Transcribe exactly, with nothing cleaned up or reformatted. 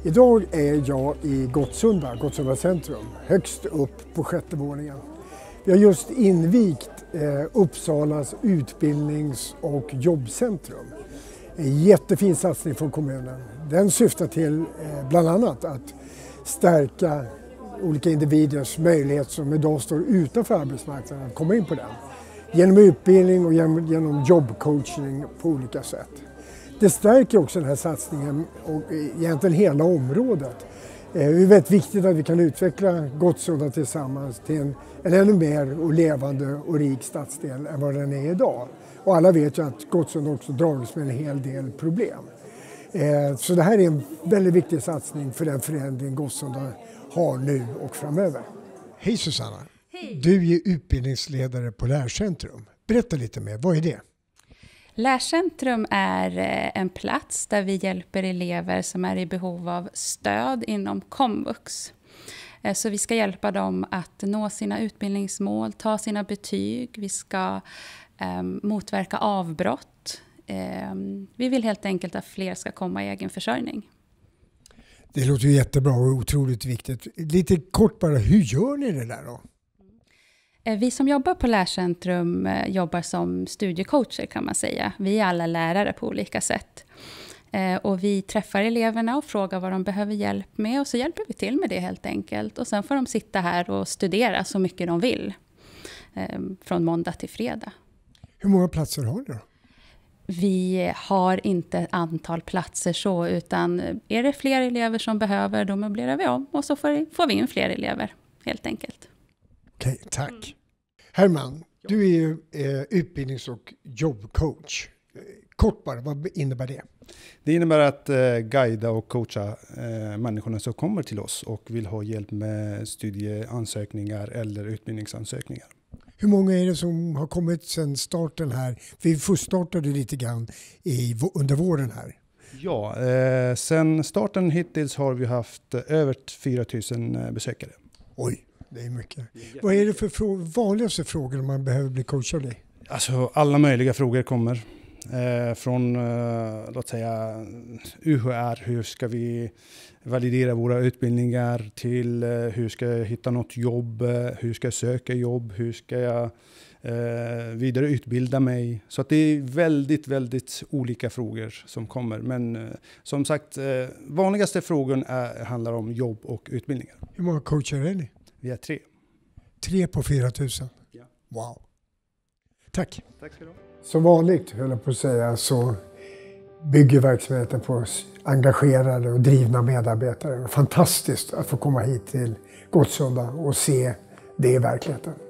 Idag är jag i Gottsunda, Gottsunda centrum, högst upp på sjätte våningen. Vi har just invigt eh, Uppsalas utbildnings- och jobbcentrum. En jättefin satsning från kommunen. Den syftar till eh, bland annat att stärka olika individers möjlighet som idag står utanför arbetsmarknaden att komma in på den. Genom utbildning och genom, genom jobbcoachning på olika sätt. Det stärker också den här satsningen och egentligen hela området. Det är väldigt viktigt att vi kan utveckla Gottsunda tillsammans till en, en ännu mer och levande och rik stadsdel än vad den är idag. Och alla vet ju att Gottsunda också dras med en hel del problem. Så det här är en väldigt viktig satsning för den förändring Gottsunda har nu och framöver. Hej Susanna! Hej. Du är utbildningsledare på Lärcentrum. Berätta lite mer, vad är det? Lärcentrum är en plats där vi hjälper elever som är i behov av stöd inom komvux. Så vi ska hjälpa dem att nå sina utbildningsmål, ta sina betyg, vi ska eh, motverka avbrott. Eh, vi vill helt enkelt att fler ska komma i egen försörjning. Det låter ju jättebra och otroligt viktigt. Lite kort bara, hur gör ni det där då? Vi som jobbar på Lärcentrum jobbar som studiecoacher kan man säga. Vi är alla lärare på olika sätt. Och vi träffar eleverna och frågar vad de behöver hjälp med. Och så hjälper vi till med det helt enkelt. Och sen får de sitta här och studera så mycket de vill. Från måndag till fredag. Hur många platser har ni då? Vi har inte ett antal platser så. Utan är det fler elever som behöver, då möblerar vi om. Och så får, får vi in fler elever helt enkelt. Okej, tack. Mm. Herman, du är ju eh, utbildnings- och jobbcoach. Kort bara, vad innebär det? Det innebär att eh, guida och coacha eh, människorna som kommer till oss och vill ha hjälp med studieansökningar eller utbildningsansökningar. Hur många är det som har kommit sedan starten här? Vi fullstartade lite grann i, under våren här. Ja, eh, sedan starten hittills har vi haft över fyra tusen besökare. Oj. Det är mycket. Det är Vad är det för frå- vanligaste frågor man behöver bli coachad i? Alltså alla möjliga frågor kommer. Eh, från eh, låt säga U H R, hur ska vi validera våra utbildningar, till eh, hur ska jag hitta något jobb, eh, hur ska jag söka jobb, hur ska jag eh, vidareutbilda mig. Så att det är väldigt, väldigt olika frågor som kommer. Men eh, som sagt, eh, vanligaste frågan är, handlar om jobb och utbildningar. Hur många coacher är ni? Vi är tre. Tre på fyra tusen? Ja. Wow. Tack. Tack ska du ha. Som vanligt, höll jag på att säga, så bygger verksamheten på engagerade och drivna medarbetare. Fantastiskt att få komma hit till Gottsunda och se det i verkligheten.